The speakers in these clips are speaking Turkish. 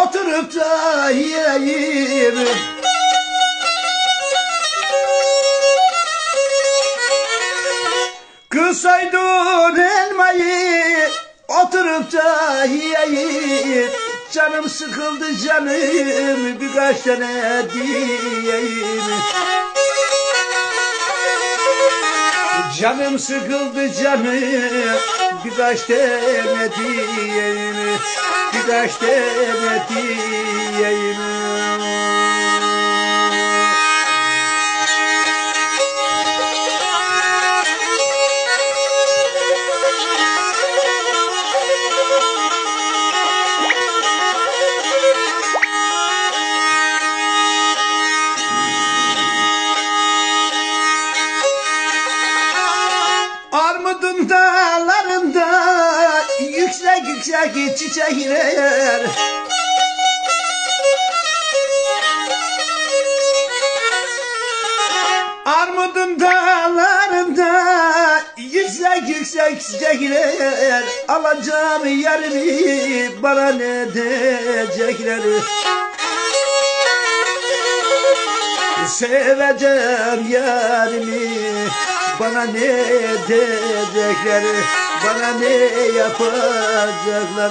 oturup da yiyeyim. Kırsaydın elmayı oturup da yiyeyim. Canım sıkıldı canım birkaç tane diyeyim. Canım sıkıldı canım birkaç tane diyeyim. Birkaç tane diyeyim. Armudun dağlarında yüksek yüksek çiçekler. Armudun dağlarında yüksek yüksek çiçekler. Alacağım yerimi bana ne diyecekler. Seveceğim yerimi bana ne diyecekler, bana ne yapacaklar.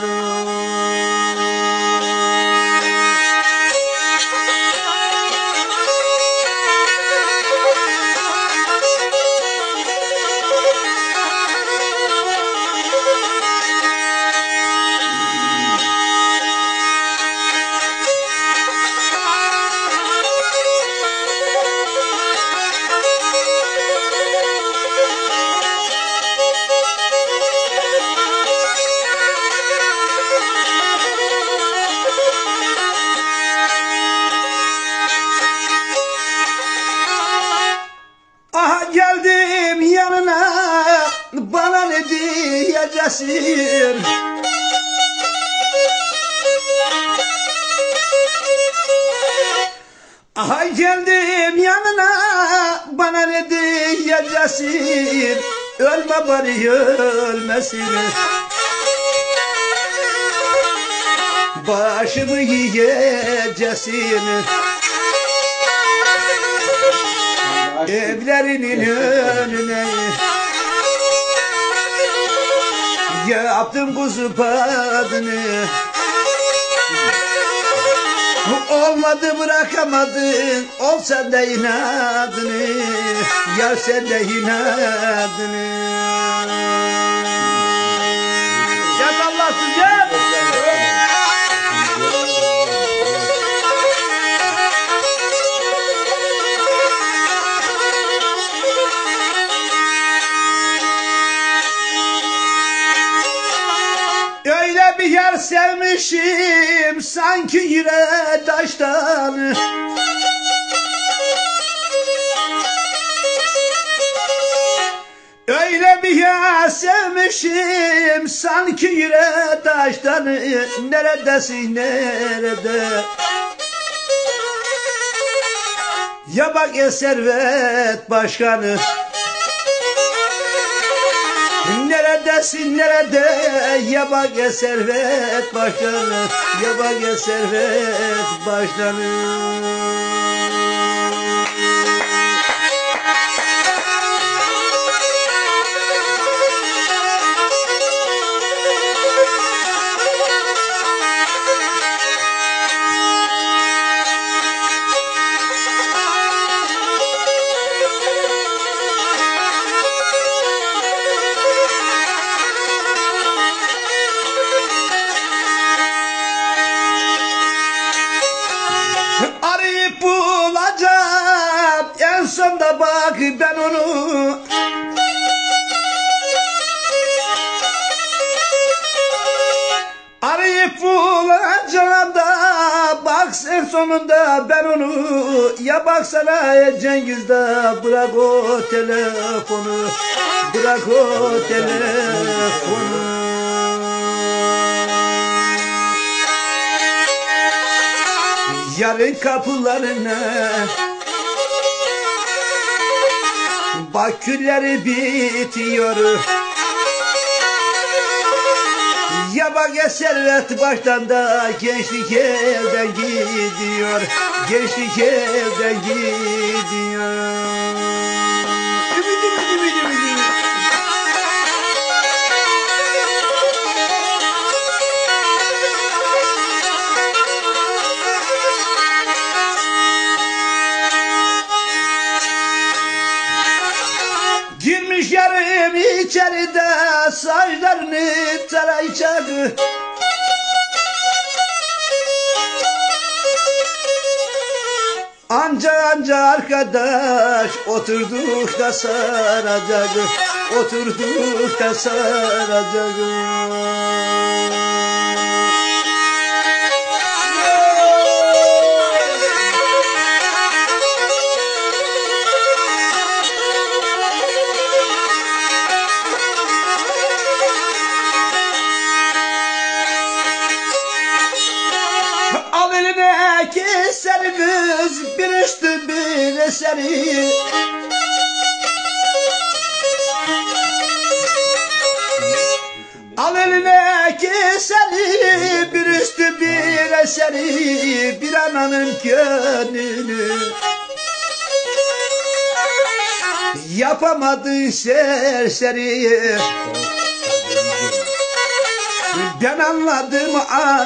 Geldim yanına bana ne diyeceksin? Aha geldim yanına bana ne diyeceksin? Ölme bari ölmesin. Başımı yiyeceksin. Evlerinin önüne yaptım kuzu padını. Olmadı bırakamadın, ol sen de inadını, yar sen de inadını. Gel Allah'sın gel. Öyle bir yer sevmişim sanki yine taştan. Öyle bir yer sevmişim sanki yine taştan. Neredesin nerede? Ya bak ya Servet Başkanı. Neredesin nerede? Ya bak ya Servet Başkanı. Ya bak ya Servet Başkanı. Arayıp bulacağım en sonunda bak ben onu. Arayıp bulacağım da bak en sonunda ben onu. Ya baksana Cengiz de bırak o telefonu. Bırak o telefonu. Yarın kapılarına bak külleri bitiyor. Ya bak ya servet baştan da gençlik elden gidiyor. Gençlik elden gidiyor. Girmiş yarım içeride saçlarını tarayacak. Anca arkadaş oturduk da saracak. Oturduk da saracak. Al eline keser kız bir üstü bir eseri. Al eline keseri bir üstü bir eseri. Bir ananın gönlünü yapamadın serseri. Ben anladım.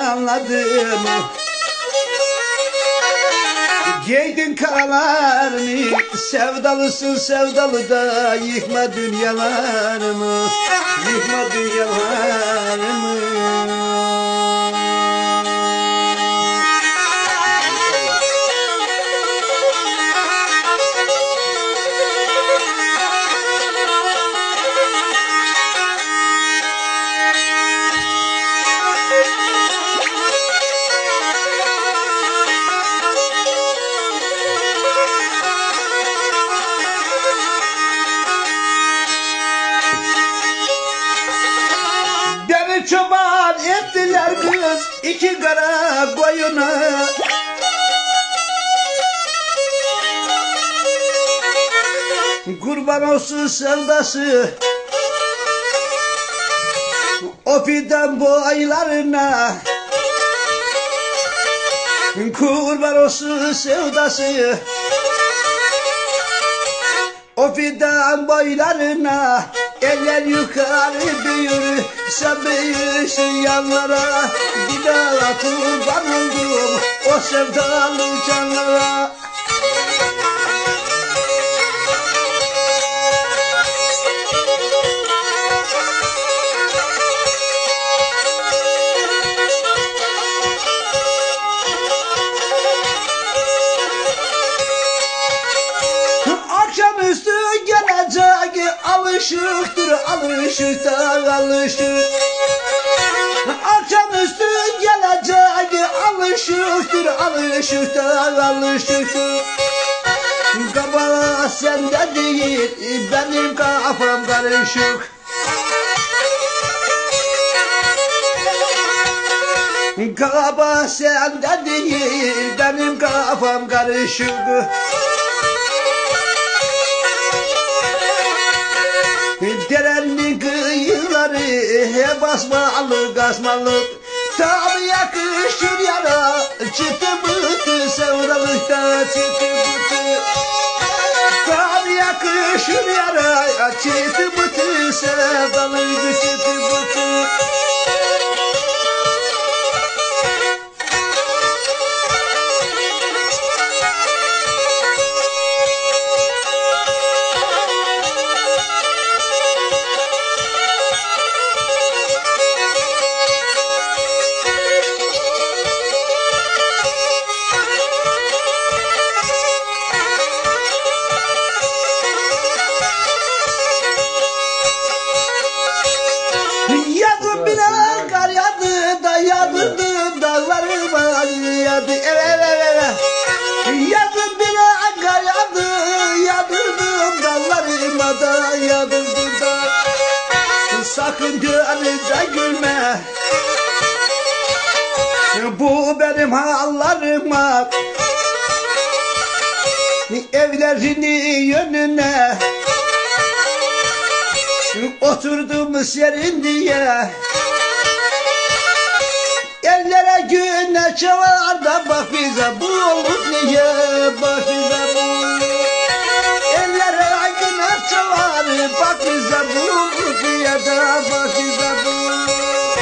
Giydin karalarını, sevdalısın sevdalı da yıkma dünyalarımı, yıkma dünyalarımı. Çoban ettiler kız iki kara koyuna. Kurban olsun sevdası o fidan boylarına. Kurban olsun sevdası o fidan boylarına. Eller yukarı büyür, sen büyürsün yanlara. Bir daha kurban oldum o sevdalı canlara. Akşamüstü gelecek alışıktır, alışık da alışık. Akşamüstü gelecek alışıktır, alışık da alışık. Kafa sende değil, benim kafam karışık. Kafa sende değil, benim kafam karışık. Derenin kıyıları hep asmalı kasmalı. Tabi yakışır yara çıtı bıtı sevdalıkta çıtı bıtı. Tabi yakışır yara çıtı bıtı sevdalıkta çıtı bıtı. Yadırdım dağlarıma yadı yazın bile akar yadı, yadırdım dağlarıma da yadırdım da. Sakın gönlünde gülme, bu benim hallarıma. Evlerini yönüne oturdum serin diye. Ellere güneş var da bak bize bulut niye bak bize bulut. Ellere güneş var bak bize bulut niye de bak bize bulut.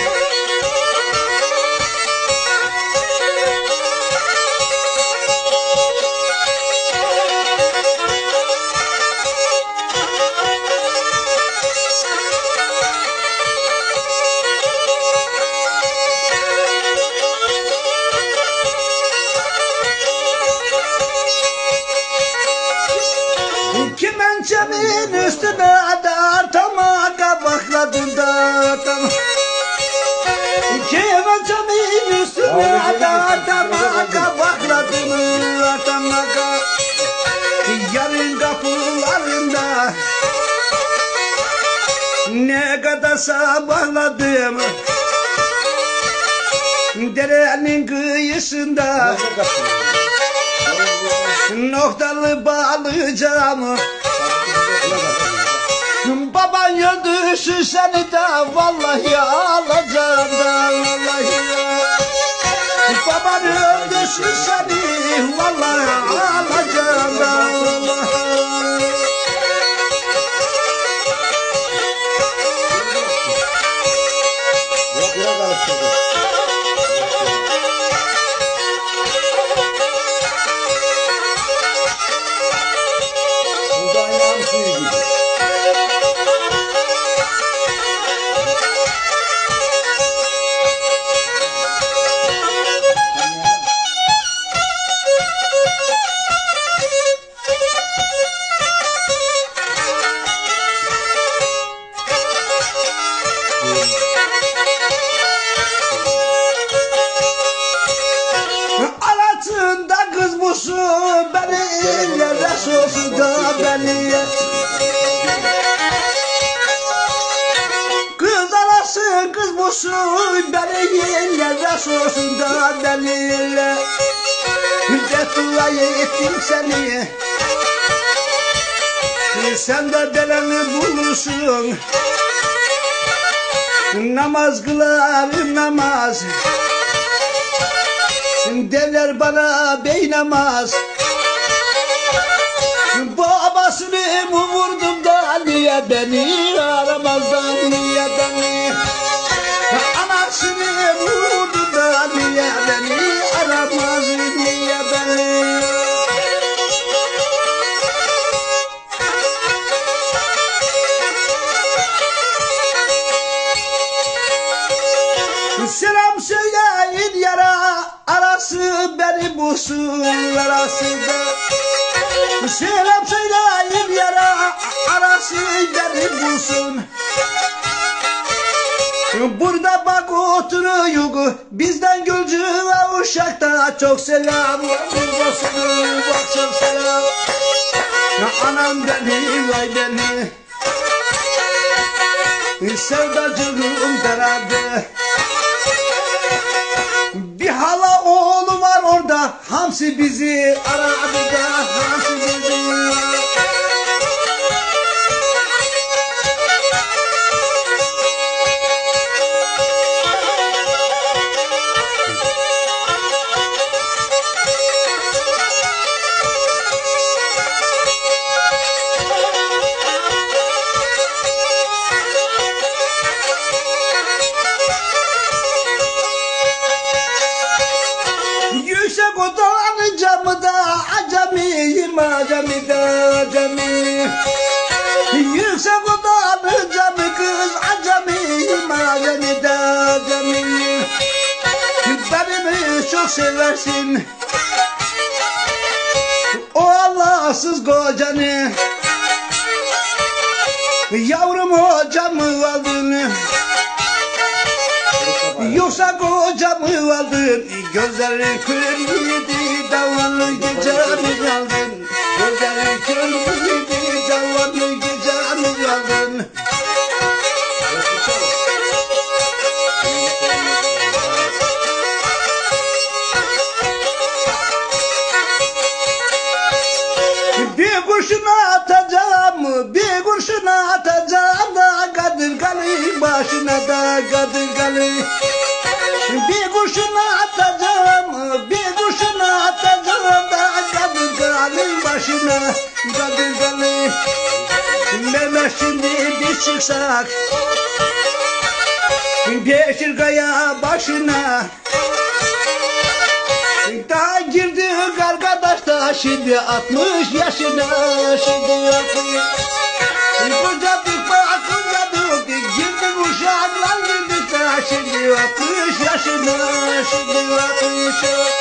Kemençemin üstüne dartama kabakladın dartama. Kemençemin üstüne dartama kabakladın dartama. Yarın kapılarında ne kadar sabahladım. Derenin kıyısında noktalı bağlayacağım. Baban öldürsün seni de vallahi alacağım da vallahi ya. Baban öldürsün seni vallahi alacağım da vallahi. Arasında kız musun beni ellere sosun da beni. Kız arasın kız musun beni ellere sosun da beni. Beddua ettim seni, sen de deleni bulursun. Namaz kılarım namaz, derler bana beynamaz. Babasını mı vurdum da niye beni aramazdan niye beni. Anasını mı vurdum da niye beni aramaz niye beni. Selam söyleyin yara arası beni bulsun arasında. Selam söyleyin yara arası beni bulsun. Burada bak oturuyor bizden Gülcü ve Uşak'ta çok selam olsun bak çok selam. Anam beni vay beni sevdacığım karardı. Bir hala oğlu var orada, hamsi bizi aradı da hamsi bizi. Yüksek odanın camı da acemiyim acemi de acemi. Yüksek odanın camı kız acemiyim acemi de acemi. Beni çok seversin o Allahsız kocanı. Yavrum hocamı aldın, yoksa kocamı aldın. Gözlerin kör yedi davanlı gecemi aldın. Gözlerin kör yedi davanlı gecemi aldın. Bir kurşun atacağım, bir kurşun atacağım da kadırgalı başına da kadırgalı. Bir kurşun kurşunu atacağım, bir kurşunu atacağım da Kadırgan'ın başına, Kadırgan'ın. Mehmet şimdi biz çıksak Beşirkaya başına, daha girdik arkadaş da şimdi 60 yaşına, şimdi 60. Kocadık bak kocadık, girdik uşaklar girdik da şimdi 60 yaşına, şimdi 60.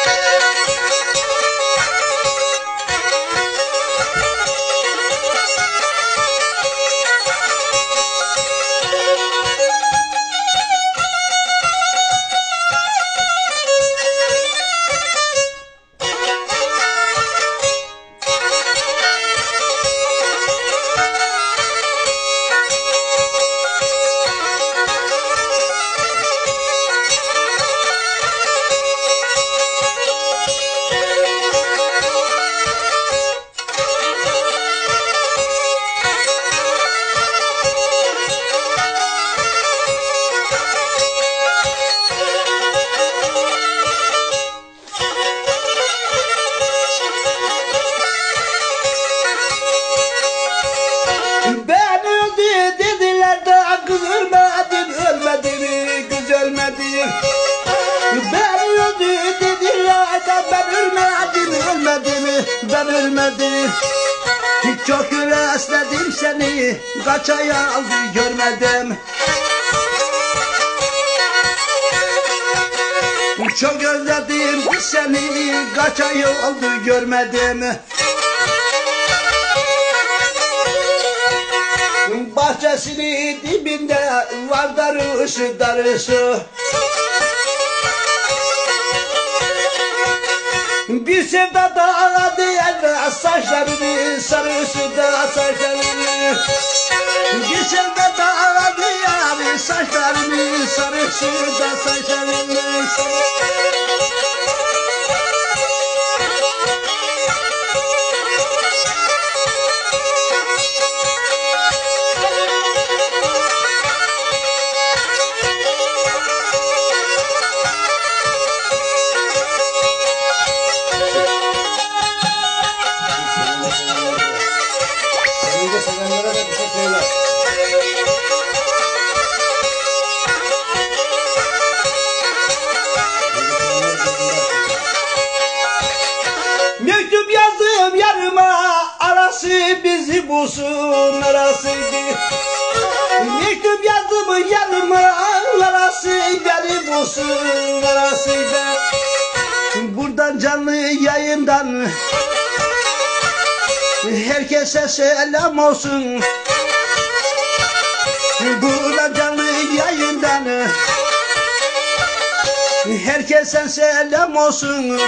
Ben ölmedim, çok özledim seni, kaç ay oldu görmedim. Çok özledim seni, kaç ay oldu görmedim. Bahçesinin dibinde var darısı darısı. Bir sevda da diğer saçlarını sarısı da saçlarını. Bir sevda da diğer saçlarını sarısı da saçlarını. Mektup yazdım yarıma, arası bizi bulsun arasıydı. Mektup yazdım yarıma, arası beni bulsun arasıydı. Buradan canlı yayından herkese selam olsun. Buradan canlı yayından herkese selam olsun.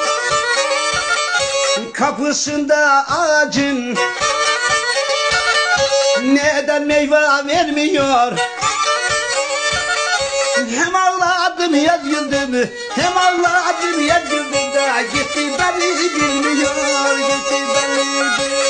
Kapısında ağacın neden meyve vermiyor? Hem ağladım ya güldüm, hem ağladım ya güldüm da gitti beni bilmiyor, gitti beni bilmiyor.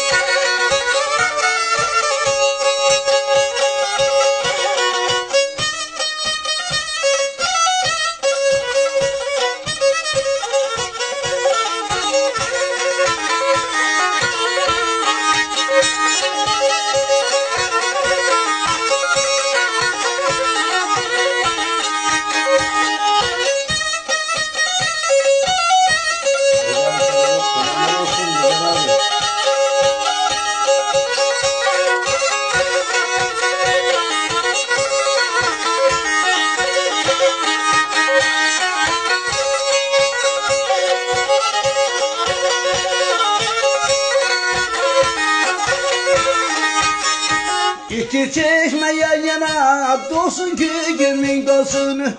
İki çeşme yan yana dolsun ki gönlün dolsun.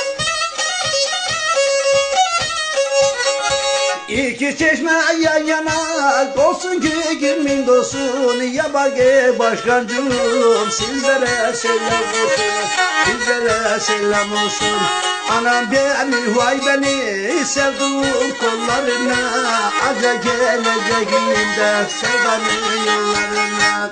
İki çeşme yan yana dolsun ki gönlün dolsun. Ya bak başkancığım sizlere selam olsun, sizlere selam olsun. Anam beni vay beni sevduğum kollarına, aca geleceğimde sevdanın yollarına.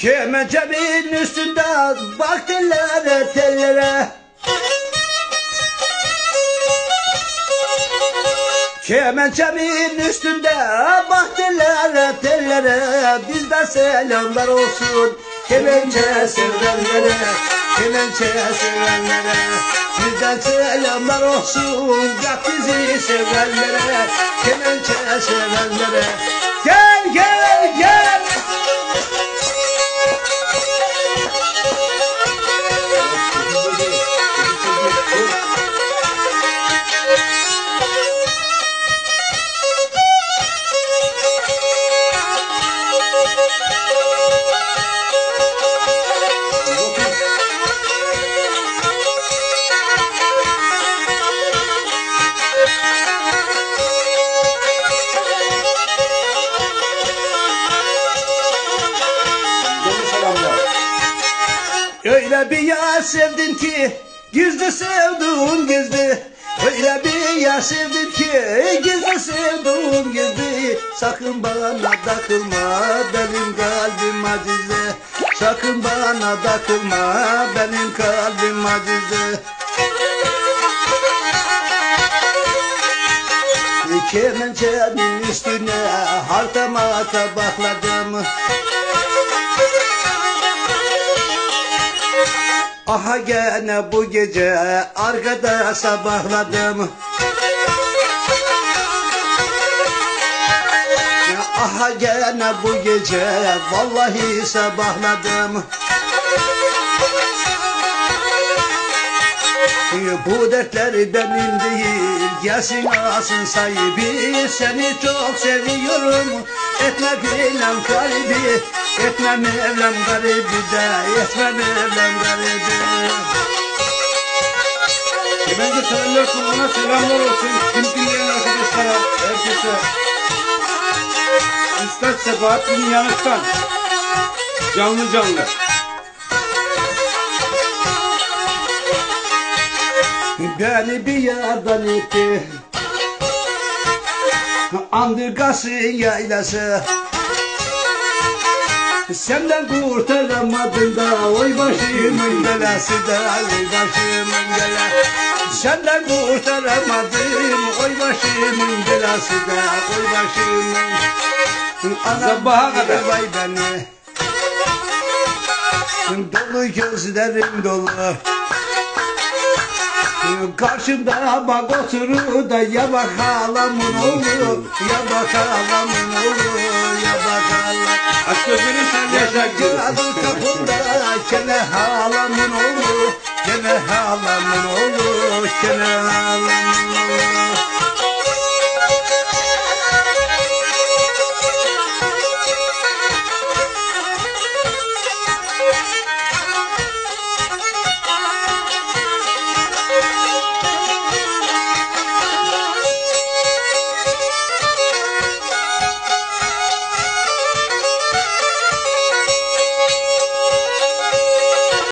Kemençemin üstünde bak tellere tellere. Kemençemin üstünde bak tellere tellere. Bizden selamlar olsun kemençe sevenlere, kemençe sevenlere. Bizden selamlar olsun bak bizi sevenlere, kemençe sevenlere. Gel gel gel. Öyle bir yar sevdin ki gizli sevduğun gizli. Öyle bir yar sevdin ki gizli sevduğun gizli. Sakın bana takılma benim kalbim acize. Sakın bana takılma benim kalbim acize. Kemençenin üstüne hartama tabakladım. Aha gene bu gece arkada sabahladım. Aha gene bu gece vallahi sabahladım. Bu dertler benim değil, gelsin alsın sahibi. Seni çok seviyorum, etme bilem garibi. Etme Mevlam garibi de, etme Mevlam garibi. Bence sevenler kulağına selamlar olsun. Tüm dinleyen arkadaşlara, herkese. Üstad Sebahattin Yanık'tan canlı canlı. Beni bir yerden itti, Andırgası yaylası. Senden kurtaramadım da oy başımın belası da, oy başımın belası. Senden kurtaramadım oy başımın belası da, oy başımın. Sabaha kadar. Vay beni, dolu gözlerim dolu. Karşımda bak oturur da ya bak halamın oğlu, ya bak halamın oğlu, ya bak halam. Aç gözünü sen yaşa Adı kapımda gene halamın oğlu, gene halamın oğlu, gene halam.